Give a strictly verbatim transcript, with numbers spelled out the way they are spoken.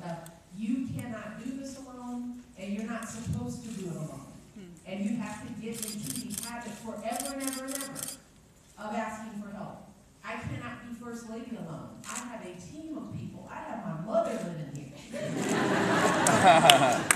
stuff. You cannot do this alone, and you're not supposed to do it alone. And you have to get into the habit forever and ever and ever of asking for help. I cannot be First Lady alone. I have a team of people. I have my mother living here.